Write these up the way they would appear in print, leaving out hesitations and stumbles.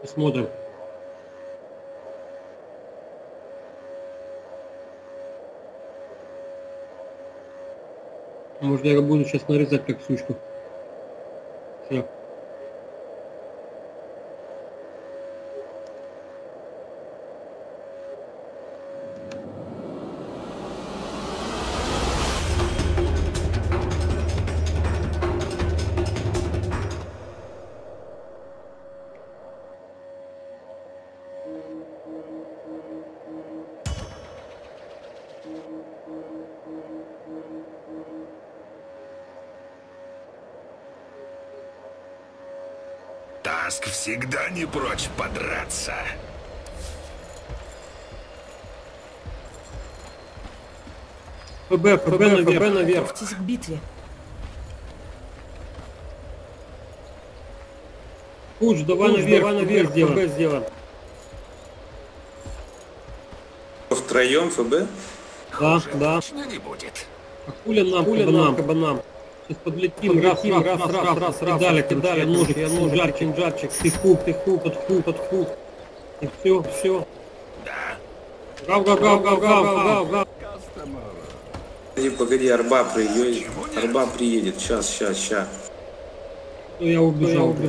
Посмотрим. Может, я буду сейчас нарезать как сучку. Все. Таск всегда не прочь подраться. ФБ наверх. Готовьтесь к битве. Пуш, давай наверх сделаем. Втроем ФБ? Да. Точно не будет. А пуля нам, кабанам. Сейчас подлетим, раз, кидали, ножик, жарчик, тыху, под хук. И все. Да. Гав. Погоди, арба приедет. Сейчас. Ну, я убежал, блин.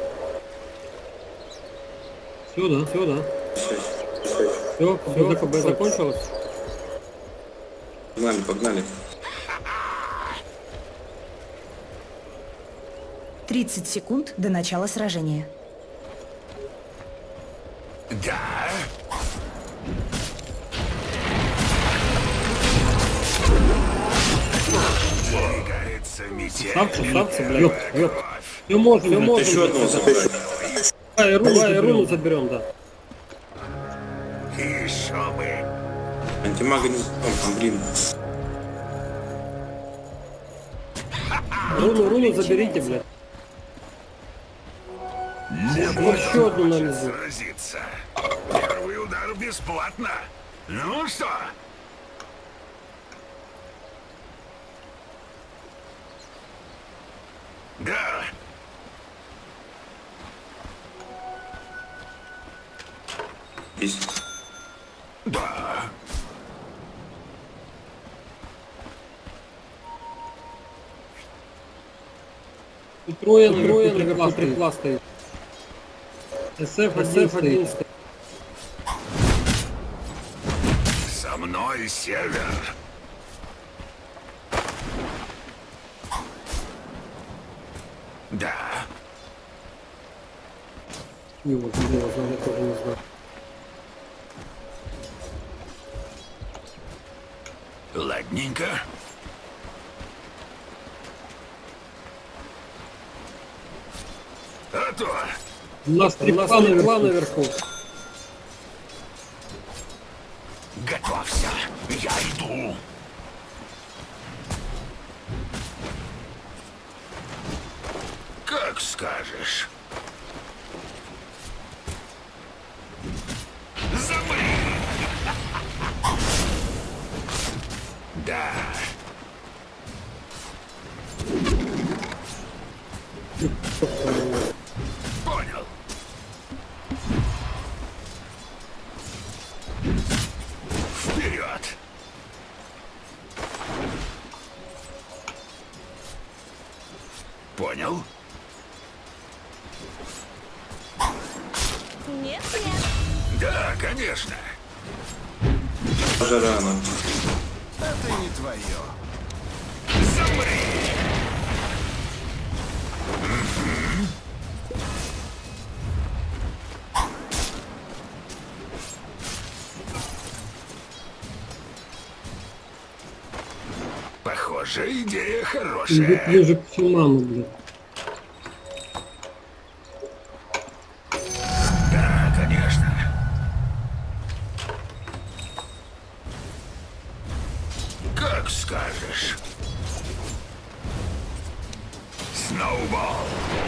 Все, да. Все, ЗКБ закончилось. Погнали. 30 секунд до начала сражения. Да. Двигается метель. Ставцы, блядь. Все можно. Еще одного заберем. Давай руну заберем, да. Еще бы. Антимага не там, блин. Руну заберите, блядь. Еще одну налезу. Сразиться. Первый удар бесплатно. Ну что? Да. Есть. Да. И трое наверху трипла стоит. SF-1 стоит. Со мной север. Да. Его знаю, я тоже не знаю. Ладненько. А то. У нас трипла наверху. Готовься. Я иду. Как скажешь. Замри. Да. Понял. Вперед. Понял. Нет. Да, конечно. Уже рано. Это не твое. Замри. Похоже, идея хорошая. Ближе к Симану, блядь. Да, конечно. Как скажешь. Сноубол.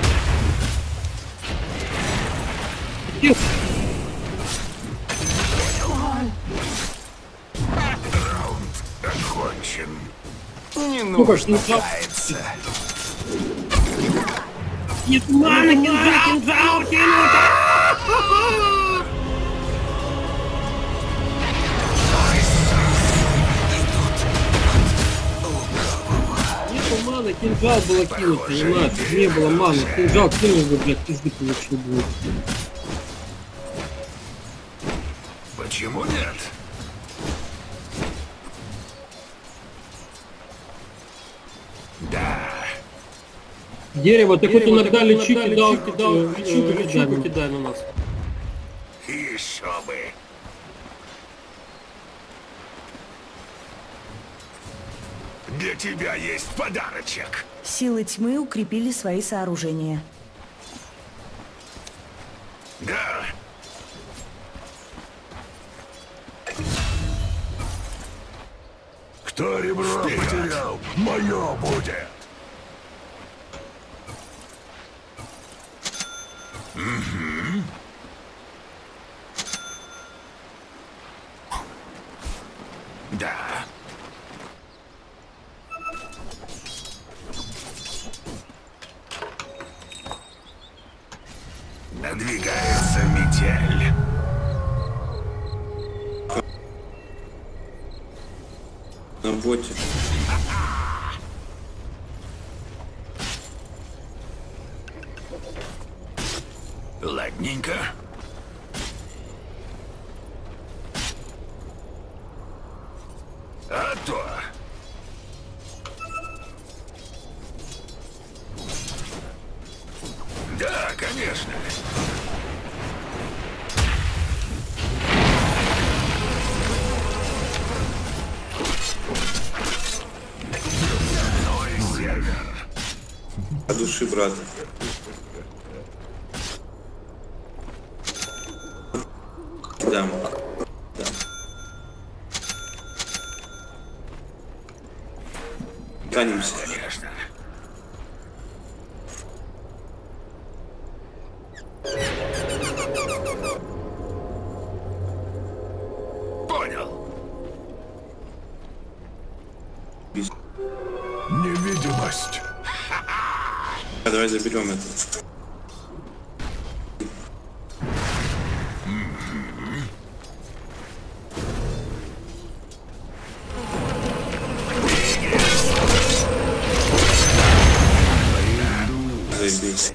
Раунд окончен. Не нужно каяться. Нет, мана, кинжал, кинуть! Нету маны, кинжал было кинуть, понимаешь? Не было маны, кинжал кинул бы, блядь, пизды получил бы. Почему нет? Да. Дерево, ты хоть иногда лечи кидал, лечу кидай на нас. Еще бы. Для тебя есть подарочек. Силы тьмы укрепили свои сооружения. Да. Кто ребро потерял, мое будет. Да. Надвигается метель. На боте. Ладненько. А то. Да, конечно. Мой север. От души, брат. Дам. Да. Канемся. Конечно. Понял. Невидимость. Давай заберем это. Заебись.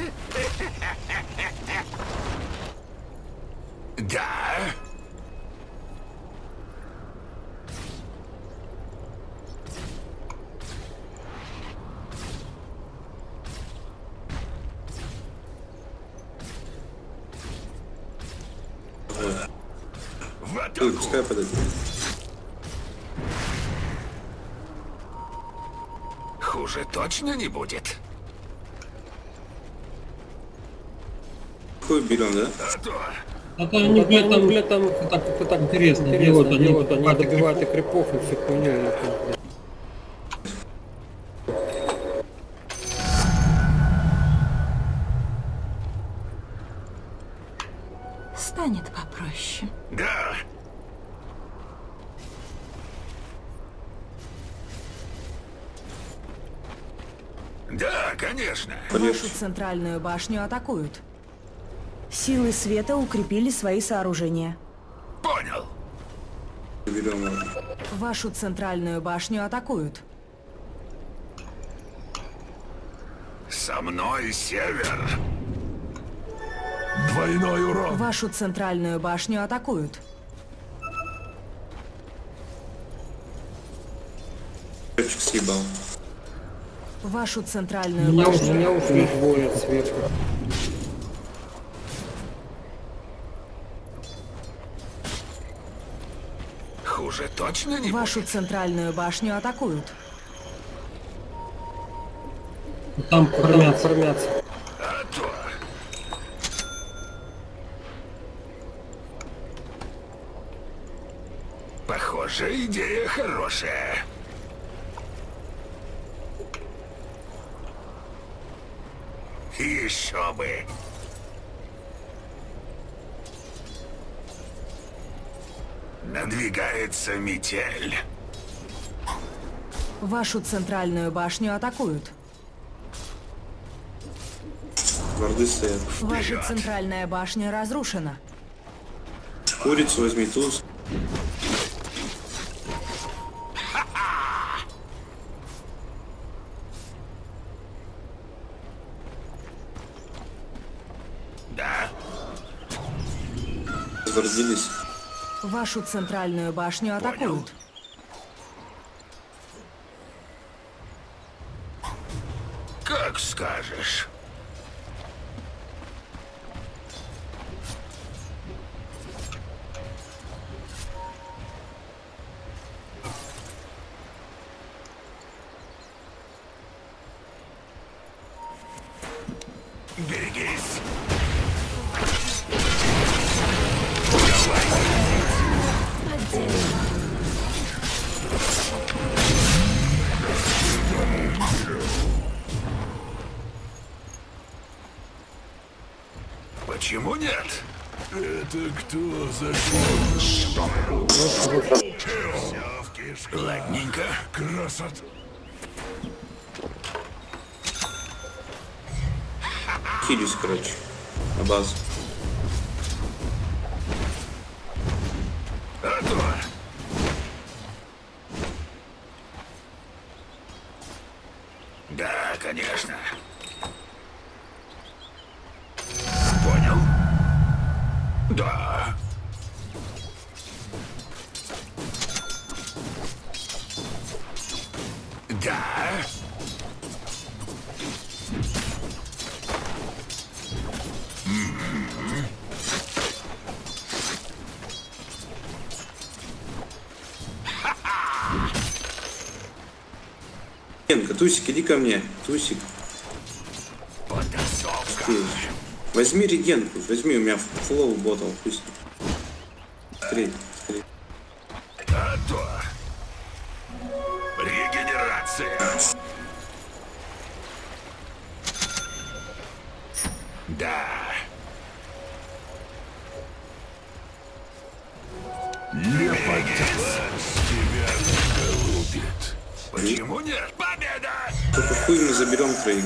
Да. В Ой, атаку. пускай подойдет. Хуже точно не будет. Какую берем, да? А то. А то они, блядь, там так интересно. Где вот они добивают и крипов, и всю хуйню. Станет попроще. Да. Да, конечно. Вашу центральную башню атакуют. Силы света укрепили свои сооружения. Понял. Берем его. Вашу центральную башню атакуют. Со мной север. Двойной урон. Вашу центральную башню атакуют. Ключик съебал. Вашу центральную Меня башню. ушли двое сверху. Хуже точно не Вашу будет. центральную башню атакуют. Там формятся. А то. Похоже, идея хорошая. Еще бы. Надвигается метель. Вашу центральную башню атакуют. Варды стоят. Ваша центральная башня разрушена. Курицу возьми, туз. Да? Возродились. Вашу центральную башню атакуют. Как скажешь. Берегись. Почему нет? Это кто зашел? Ладненько. Красот. Хилюсь, короче. На базу. А то. Да, конечно. Понял? Да. Да. Генка, Тусик, иди ко мне. Тусик. Потасовка. Ты. Возьми регенку. Возьми, у меня флоу ботал. Пусть. Быстрей, быстрей. А то. Регенерация. Да. Не поддавайся, тебя голубит. Почему нет? Победа! Только хуй мы заберем троих.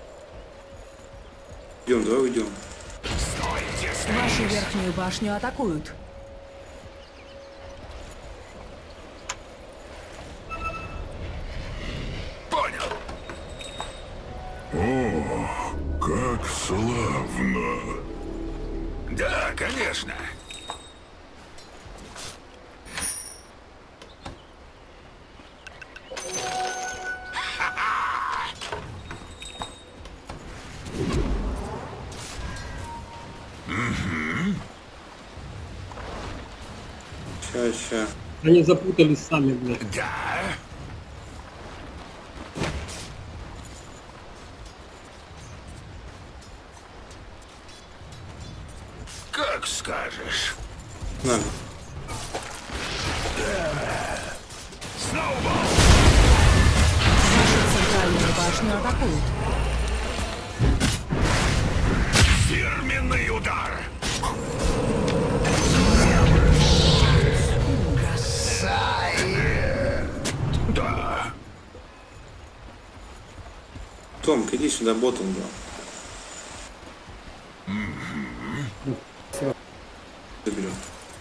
Идем, давай уйдем. Стойте, Вашу верхнюю башню атакуют. понял. О, как славно. Да, конечно. Ща. Они запутались сами, блядь. Да. Как скажешь. На. Сноубол! Центральную башню атакуют. Фирменный удар! Да. Том, иди сюда, ботом, да. Заберем.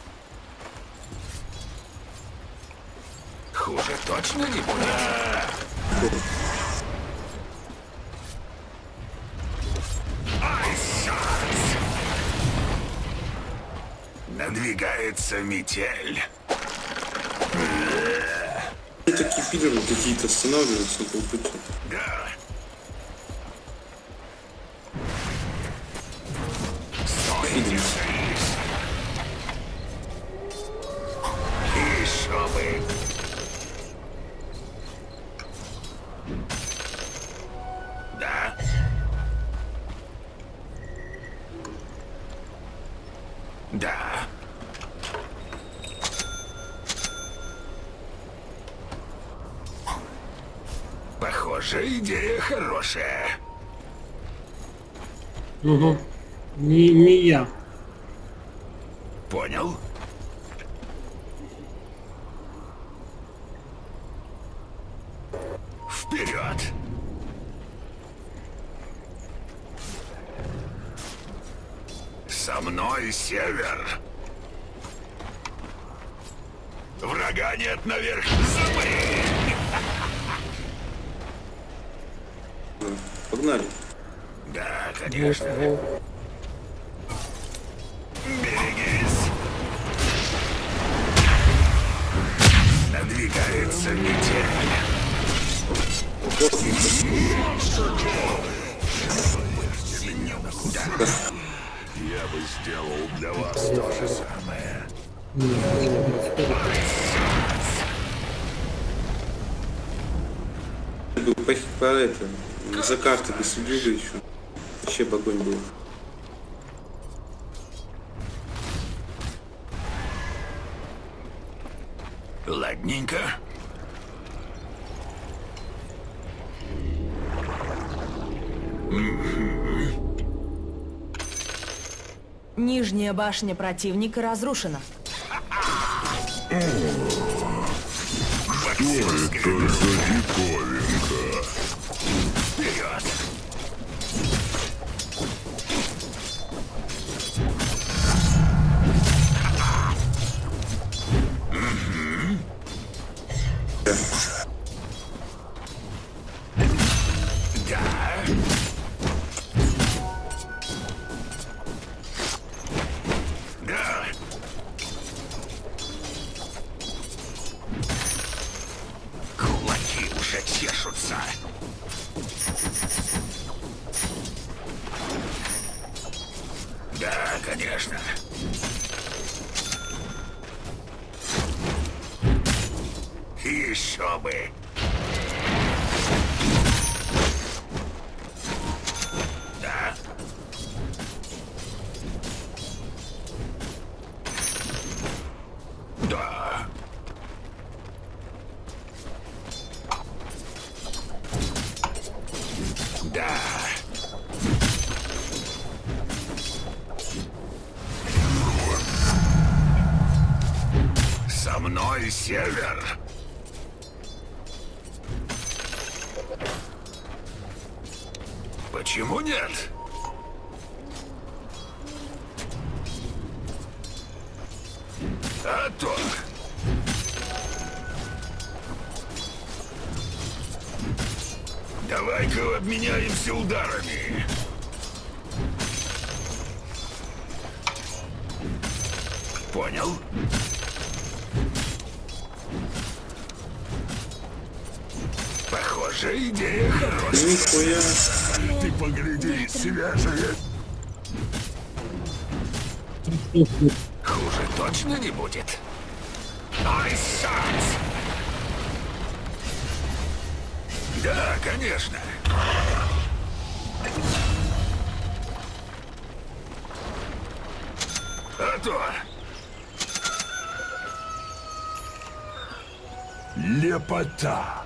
Хуже точно не будет. Айс-шанс! Надвигается метель. Такие пидоры какие-то останавливаются по пути. Да. Фидим. Еще бы. Да. Да. Похоже, идея хорошая. Угу. Не я. Понял? Вперед! мной север. Врага нет наверх. Замри! Погнали. Да, конечно. Берегись! Надвигается метель. Я бы сделал для вас то же самое. Бы по это, за карты бы следили еще. Вообще бы огонь был. Ладненько. Нижняя башня противника разрушена. Что это за диковинка? Вперед! Да. Да. Кулаки уже чешутся. Да, конечно. Еще бы. Да. Да. Да. Со мной север. Почему нет? А то. Давай-ка обменяемся ударами. Понял? Похоже, идея хорошая. Нихуя. Ты погляди, свежее. Хуже точно не будет. Айсат! Да, конечно. А то. Лепота.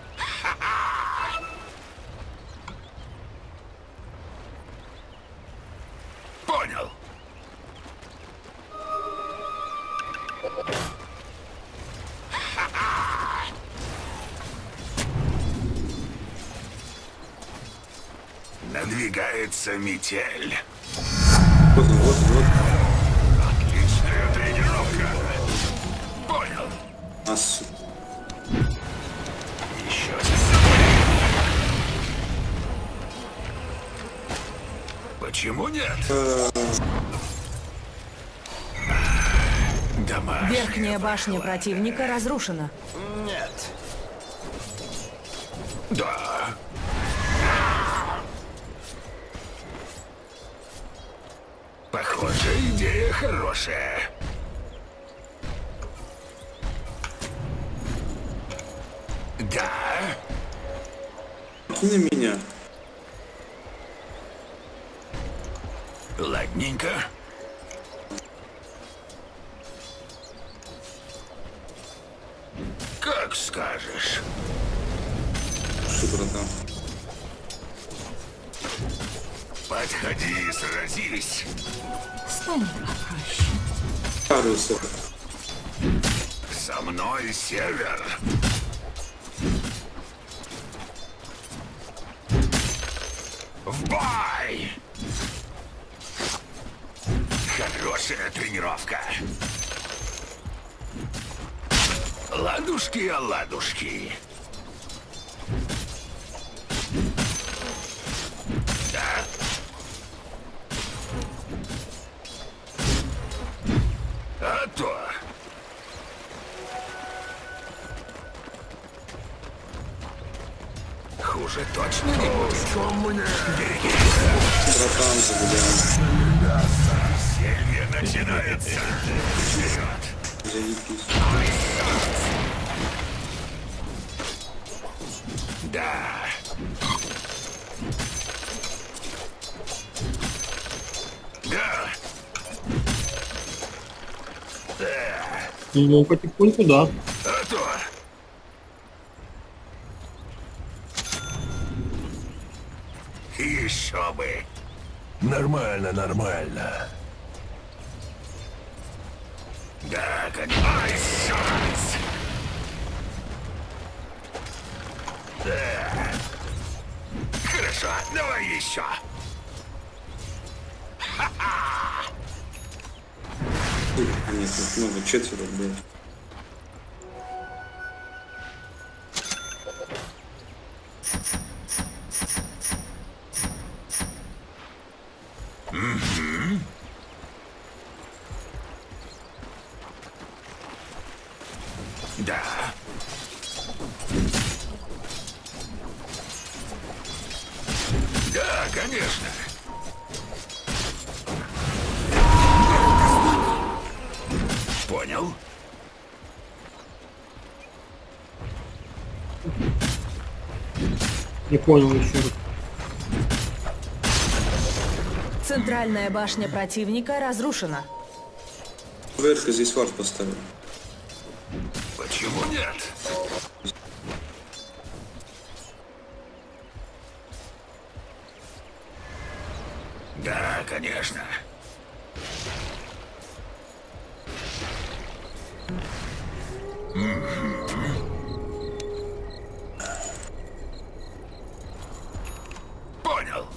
Понял. Надвигается метель. Вот. Отличная тренировка. Понял. Ас. Еще почему нет? Домашняя Верхняя башня противника разрушена. Нет. Да. Похоже, идея хорошая. Да. Кинь на меня. Ладненько. Как скажешь. Что, братан? Подходи и сразись. Стань попроще. Паруса. Со мной север. В бой! Хорошая тренировка. Ладушки, оладушки. Да. А то. Хуже точно не будет. Что мне? Братан, загулял. Веселье начинается. Вперед. Заебись. Да. Да. Ну, потихоньку, да. А то. Еще бы. Нормально, нормально. Да, конечно. Ай, шанс. Да. Хорошо, давай еще. А нет, тут много, 4 было. Да. Да, конечно. Понял. Не понял еще раз. Центральная башня противника разрушена. Верка здесь вард поставил. Почему нет? Да, конечно. Понял.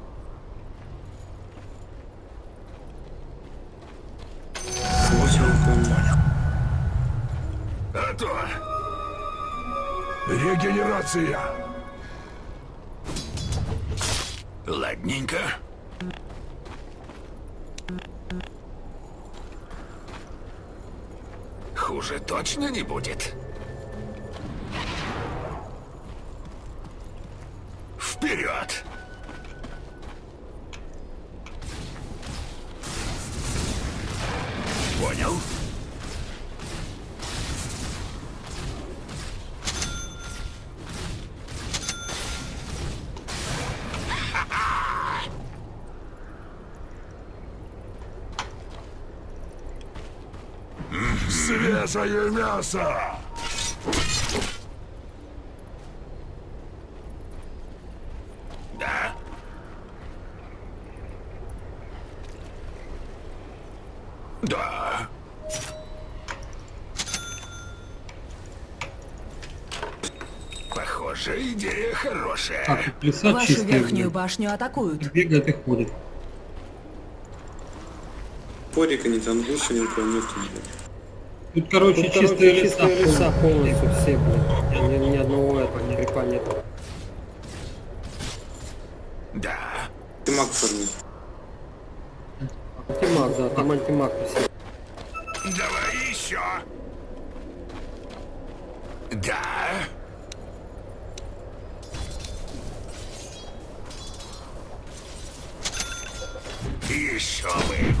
А то. Регенерация. Ладненько. Хуже точно не будет. Вперед! Понял? Свежее мясо. Да. Да. Похоже, идея хорошая. Так, тут леса Вашу чистые. верхнюю башню атакуют. Бегает и ходит. Порика не там больше ни у кого нету, блядь. Тут, короче, чистые леса полностью все, блядь. Ни одного этого, ни репа нет. Да. Ты маг формит. Антимаг, да, там антимаг висит. Давай еще. Да. Еще бы.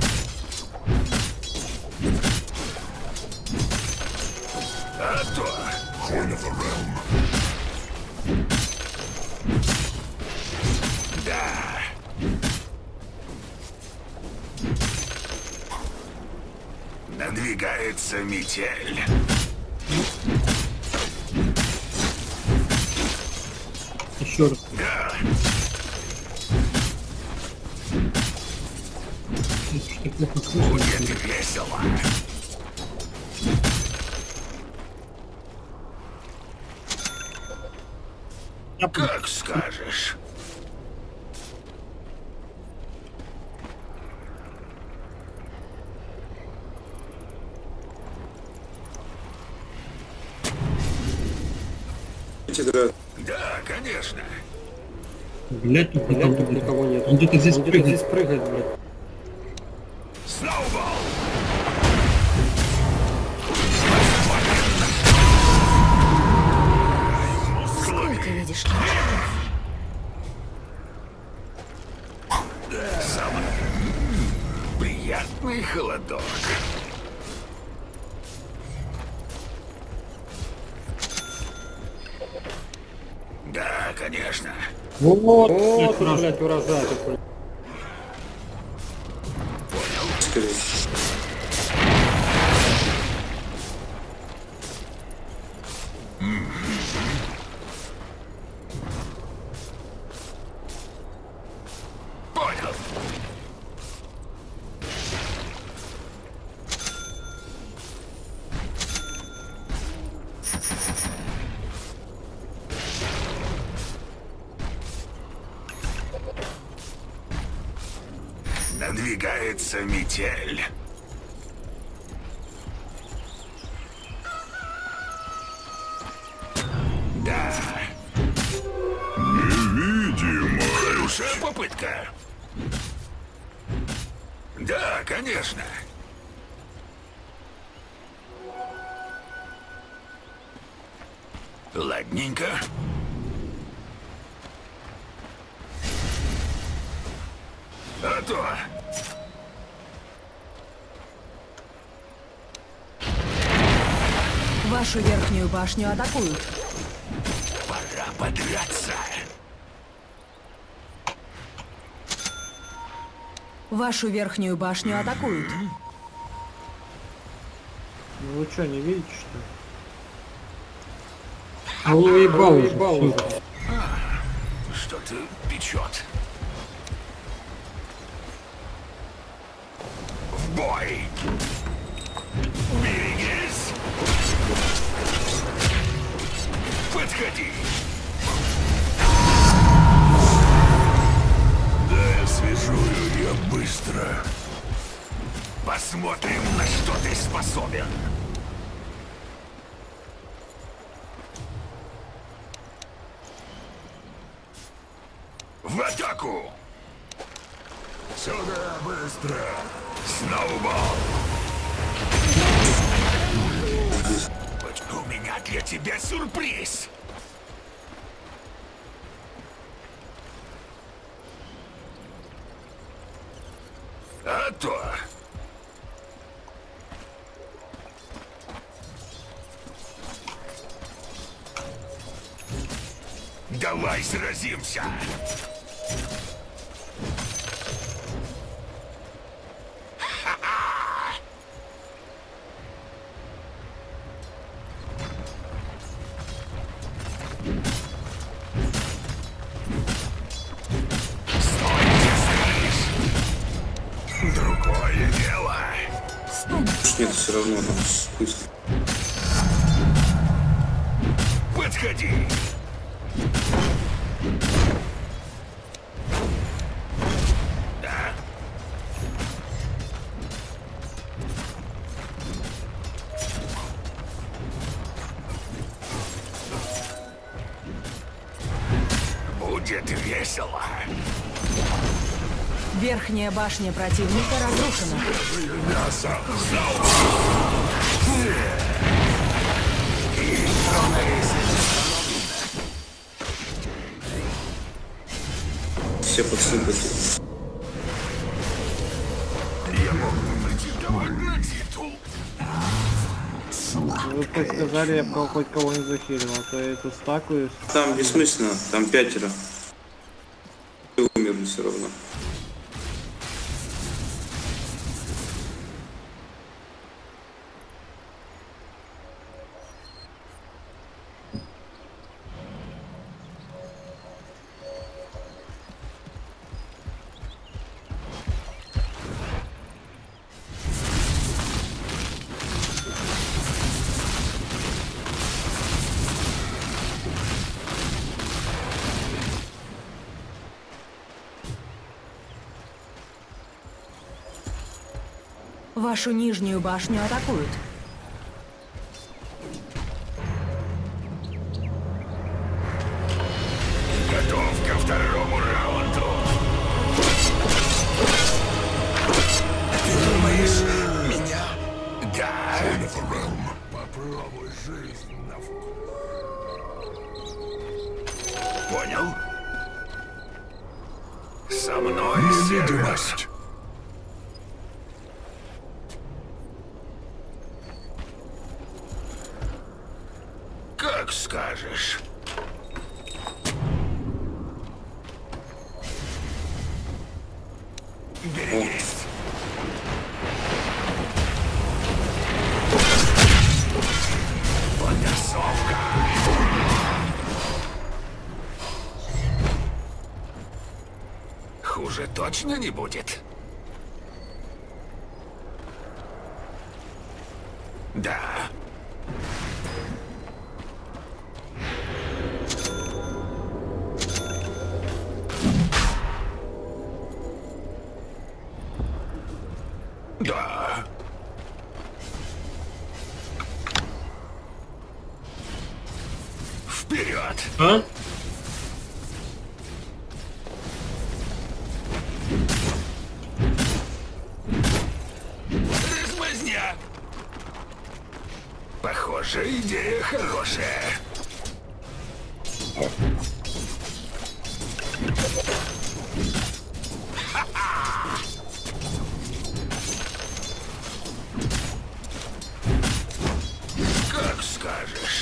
А то. Horn of the Realm. Да. Надвигается метель. Еще раз. Да. Что-то плохо слышно. Будет весело. Как скажешь. здесь играют. Да, конечно. Блять, тут никого нет. Он где-то здесь прыгает, блядь. Сноубол! Сколько видишь? Самый приятный холодок. Да, конечно. Вот, блядь, урожай такой. Скорее. Понял. Надвигается метель. Да. Невидимо. Хорошая попытка. Да, конечно. Ладненько. А то. Вашу верхнюю башню атакуют. Пора подраться. Вашу верхнюю башню атакуют. Ну вы что, не видите, что ли? А он уебал уже. Что-то печет. В бой! Берегись! Подходи! Да, я свяжу ее быстро. Посмотрим, на что ты способен. В атаку! Сюда, быстро. Сноубол! У меня для тебя сюрприз! А то! Давай сразимся! Другое дело. Нет, все равно там спуск. Подходи. Да? Будет весело. Верхняя башня противника разрушена. Мясо. Все подсыпать. Я мог бы претендовать на титул. Вы подсказали, я бы хоть кого-нибудь захилил, а то я тут стакаюсь. Там бессмысленно, там 5. Вы умерли все равно. Вашу нижнюю башню атакуют. жизнь на вкус. Понял? Со мной невидимость. Как скажешь. Берегись. Потасовка. Хуже точно не будет. Да. Да. Вперед! А? Размазня! Похоже, идея хорошая. Как скажешь.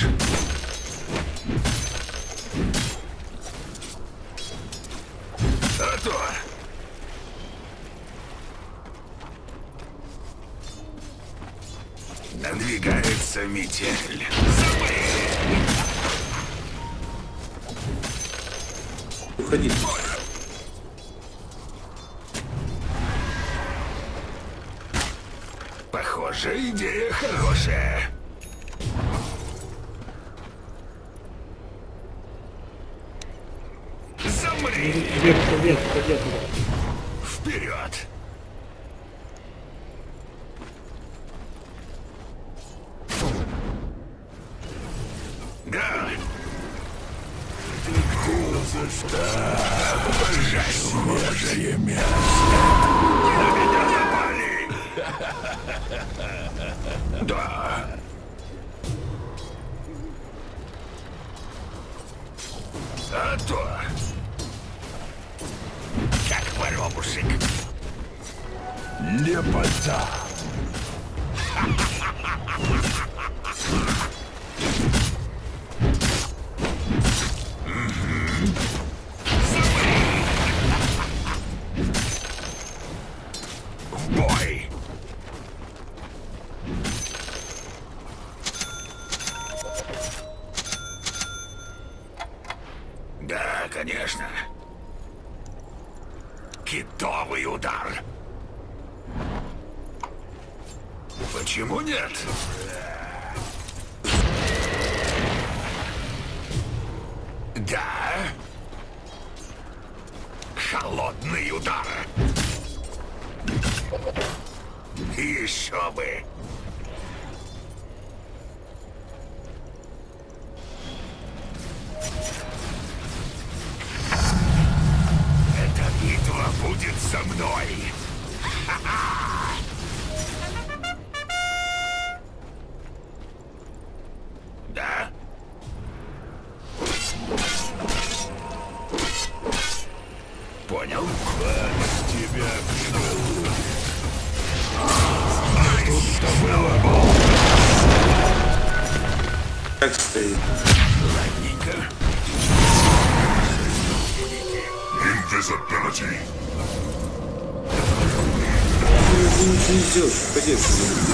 А то. Надвигается метель. Уходи. Похоже, идея хорошая. Замри! Вверх. Вперед! Да! За что? Свежее мясо! На меня напали! Да! А то! Как воробушек! Лепота! В бой! Да, конечно. Китовый удар. Почему нет? Да. Холодный удар. Еще бы. Эта битва будет со мной. Да? Понял? Тебя Как стоит? ладненько. Invisibility. Ничего не сделаешь, уходи отсюда.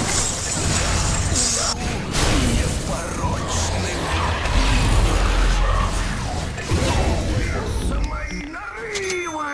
Мои нарывы!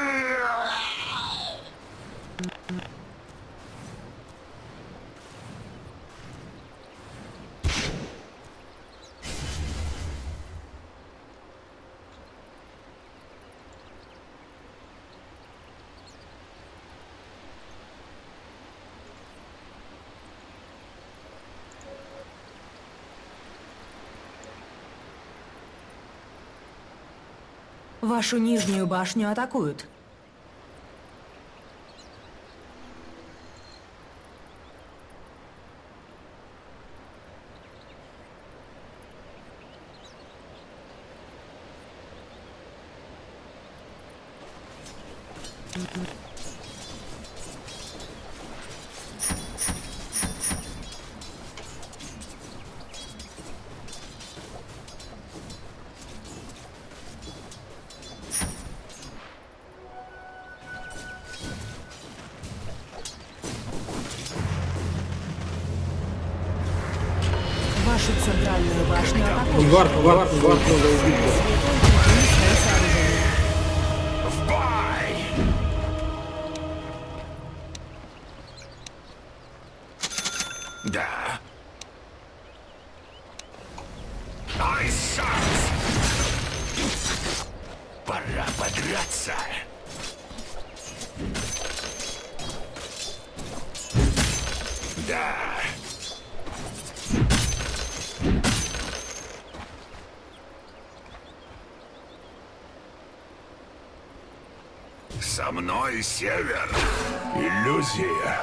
Вашу нижнюю башню атакуют. Центральную башню атакуют. Варп надо убить. Свои сооружения. В бой! Да. Айсанс! Пора подраться. Да. Со мной север. Иллюзия.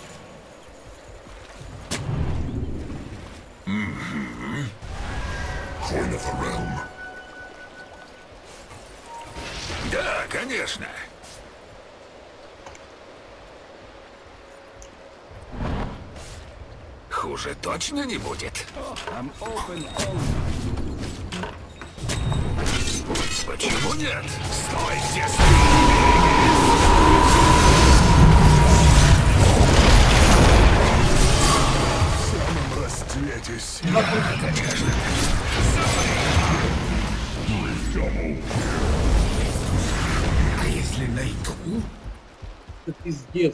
Coin of the realm. Да, конечно. Хуже точно не будет. Почему нет? Стой, где В самом расцвете сил. конечно. А если найду? Это пиздец.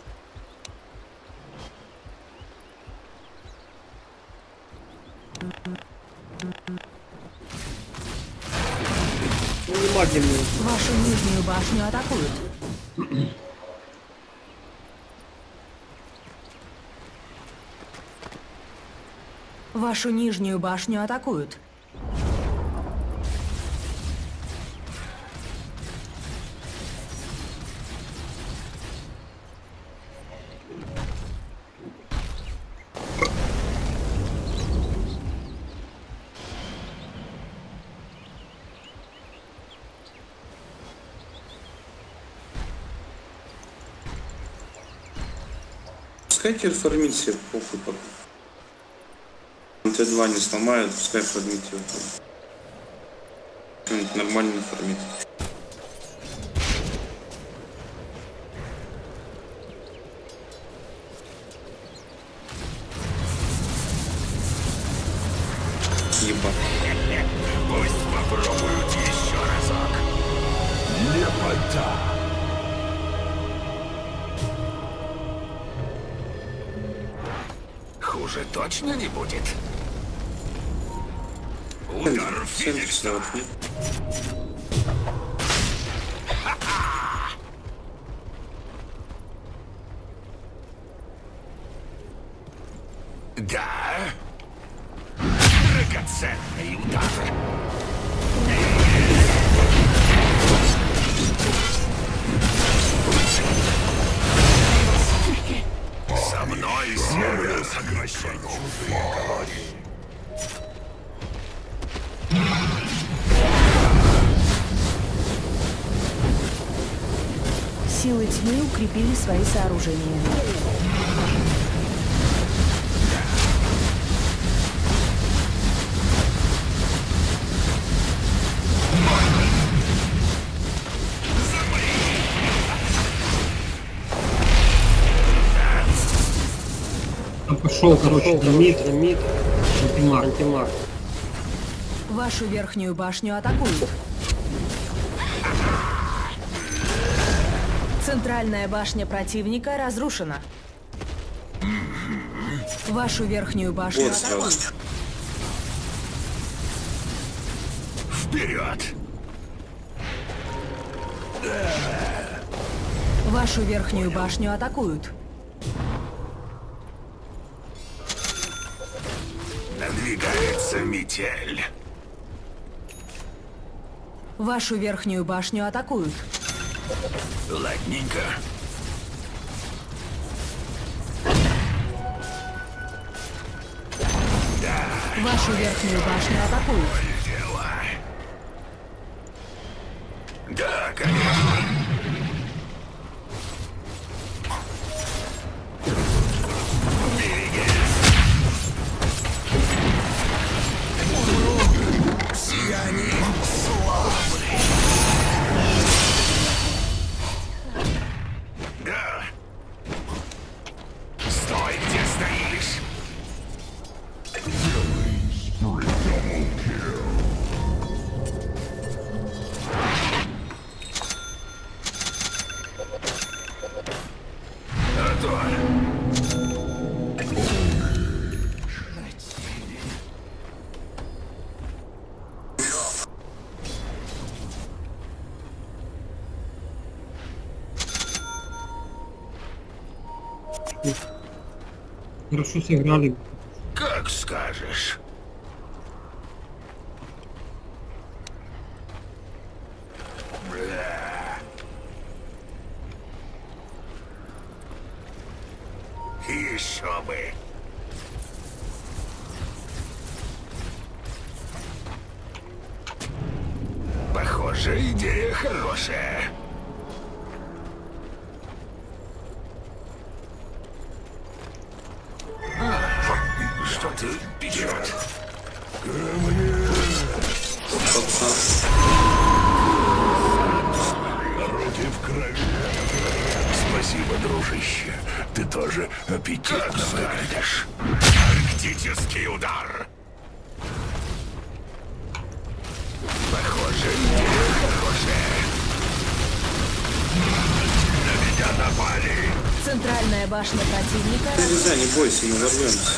Ну, не магия мне. Вашу нижнюю башню атакуют. Вашу нижнюю башню атакуют. Пускай теперь фармить себе похуй пока. Т2 не сломают, пускай фармить его. Что-нибудь нормально фармить. Ебать. Пусть попробуют еще разок. Лепота. Хуже точно не будет. Удар Феникса. Да. Драгоценный удар. Со мной север сокращать чужие калории. Силы тьмы укрепили свои сооружения. Там пошел, короче, динамит, антимаг. Вашу верхнюю башню атакуют. Центральная башня противника разрушена. Вашу верхнюю башню Вот сразу. атакуют. Вперед! Вашу верхнюю башню атакуют. Надвигается метель. Вашу верхнюю башню атакуют. Ладненько. Вашу верхнюю башню атакуют. Дело. Да, конечно. Сияние славы. Да. Стой, где стоишь. Хорошо сыграли. Как скажешь. Еще бы. Похоже, идея хорошая. Что-то печет. Руки в крови. Спасибо, дружище. Ты тоже аппетитно выглядишь. Арктический удар. Похоже, идея хорошая. На меня напали. Центральная башня противника. Нельзя, не бойся, мы ворвемся.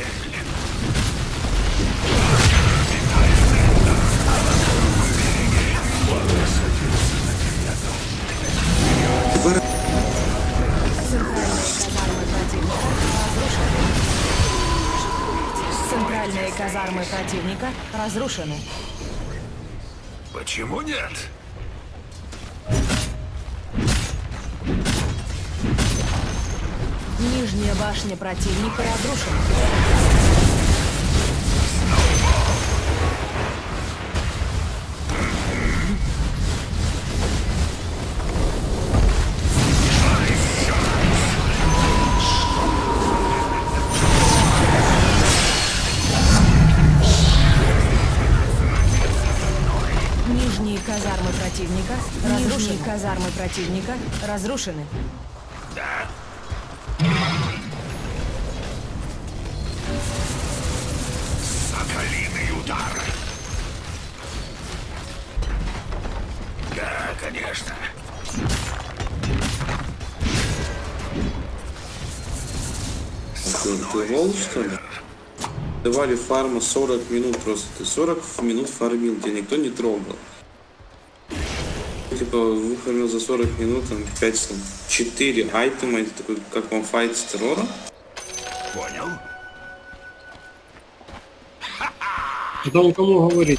Центральные казармы противника разрушены. Почему нет? Нижняя башня противника разрушена. Нижние казармы противника разрушены. Нижние казармы противника разрушены. Да. Соколиный удар. Да, конечно. Ты волк, что ли? Давали фарма 40 минут просто. Ты 40 минут фармил, тебя никто не трогал. Типа выфармил за 40 минут там 4 айтема, это такой, как вам файт с террором. Понял. Это он кому говорит?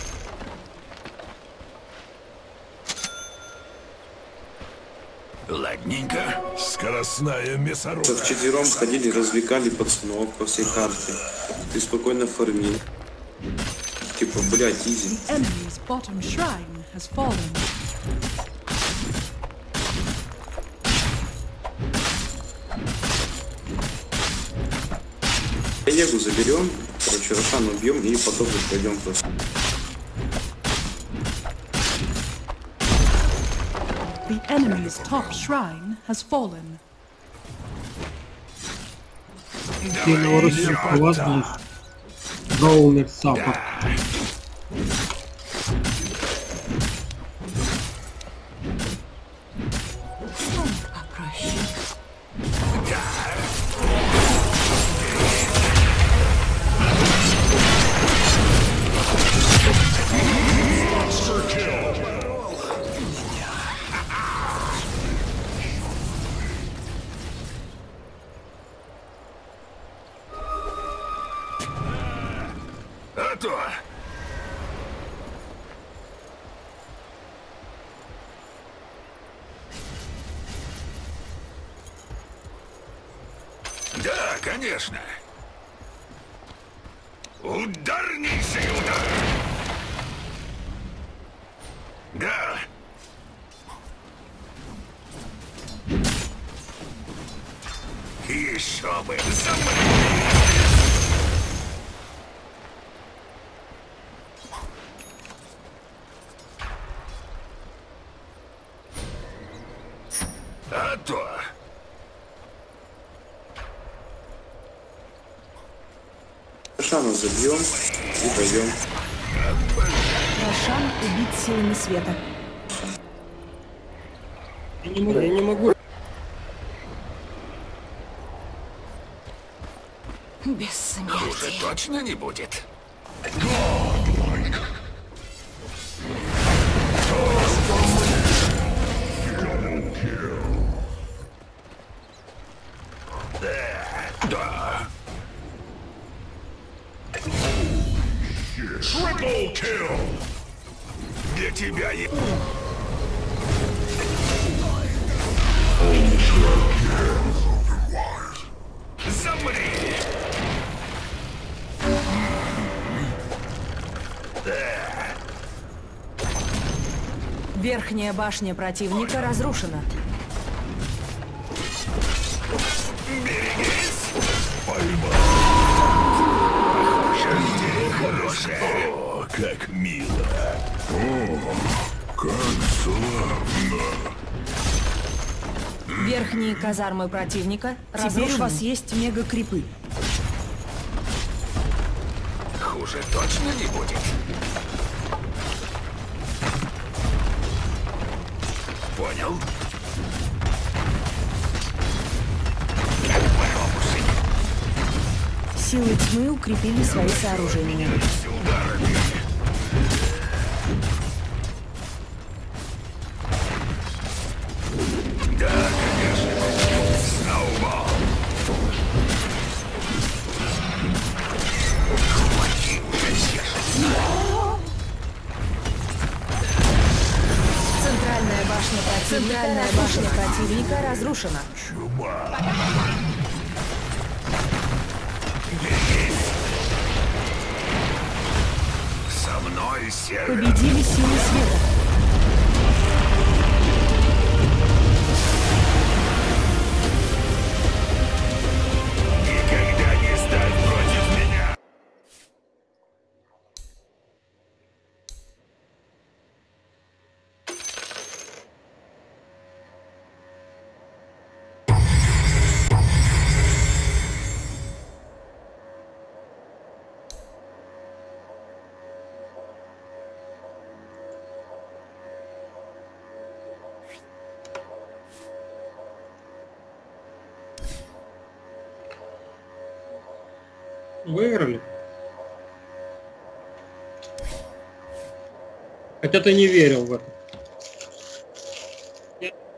Ладненько. Скоростная мясорубка. Вчетвером ходили, развлекали пацанов по всей карте. Ты спокойно фармил. Типа, блядь, изи. The enemy's bottom shrine has fallen. Егу заберем, короче, Рошан убьем и потом пойдем просто. The enemy's top shrine has fallen. Ты на Россию у вас будешь? Роумер Саппорт. А то. Да, конечно. Ударнейший удар. Да. Еще бы. За мной. А то. Рошана забьем и пойдем. Рошан убит силами света. Я не могу. Без Хуже смерти. точно не будет. Да. Triple kill! Для тебя есть... Замри! Верхняя башня противника разрушена. Берегись! Поймал! Похоже, идея хорошая. О, как мило! О, как славно! Верхние казармы противника. Теперь у вас есть мега-крипы. Хуже точно не будет. Понял? Как воробушек. Силы тьмы укрепили свои сооружения. С ударами. Да, конечно. Сноубол. Хватит уже съешься. Центральная башня противника разрушена. Чума. Со мной север. Победили силы света. Никогда не стать против меня. Выиграли. Хотя ты не верил в это.